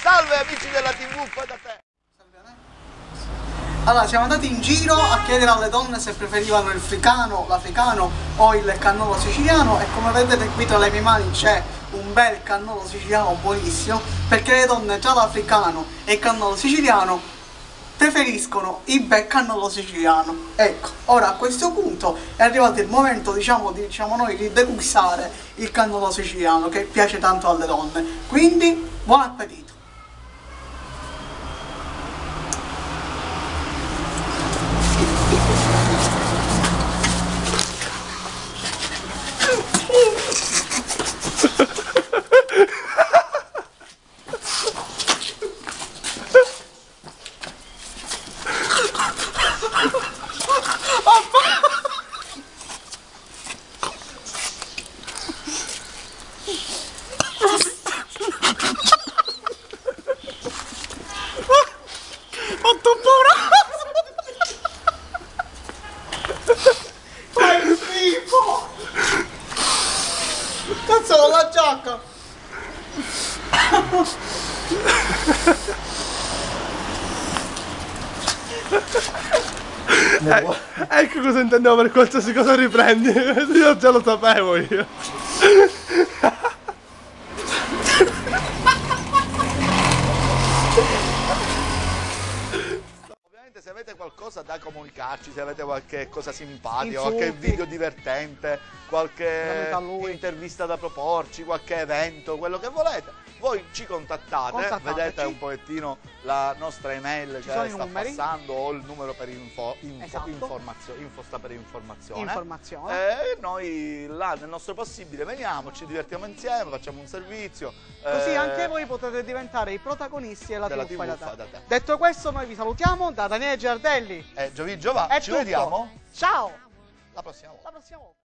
Salve amici della TV, poi da te. Allora, siamo andati in giro a chiedere alle donne se preferivano il l'africano o il cannolo siciliano, e come vedete qui tra le mie mani c'è un bel cannolo siciliano buonissimo, perché le donne tra l'africano e il cannolo siciliano preferiscono il bel cannolo siciliano. Ecco, ora a questo punto è arrivato il momento, diciamo noi, di degustare il cannolo siciliano, che piace tanto alle donne. Quindi, buon appetito! Fatto un fai schifo! Cazzo, con la giacca! Ecco cosa intendevo per qualsiasi cosa riprendi. Io già lo sapevo io. Ovviamente se avete qualcosa da comunicarci, se avete qualche cosa simpatica, Insulti, qualche video divertente, qualche intervista da proporci, qualche evento, quello che volete, voi ci contattate, vedete un pochettino la nostra email che sta passando, o il numero per info sta per informazione. E noi là nel nostro possibile veniamo, ci divertiamo insieme, facciamo un servizio. Così anche voi potete diventare i protagonisti della TV Fai da te. Detto questo, noi vi salutiamo da Daniele Giardelli Giovanni, ci vediamo? Ciao! La prossima volta.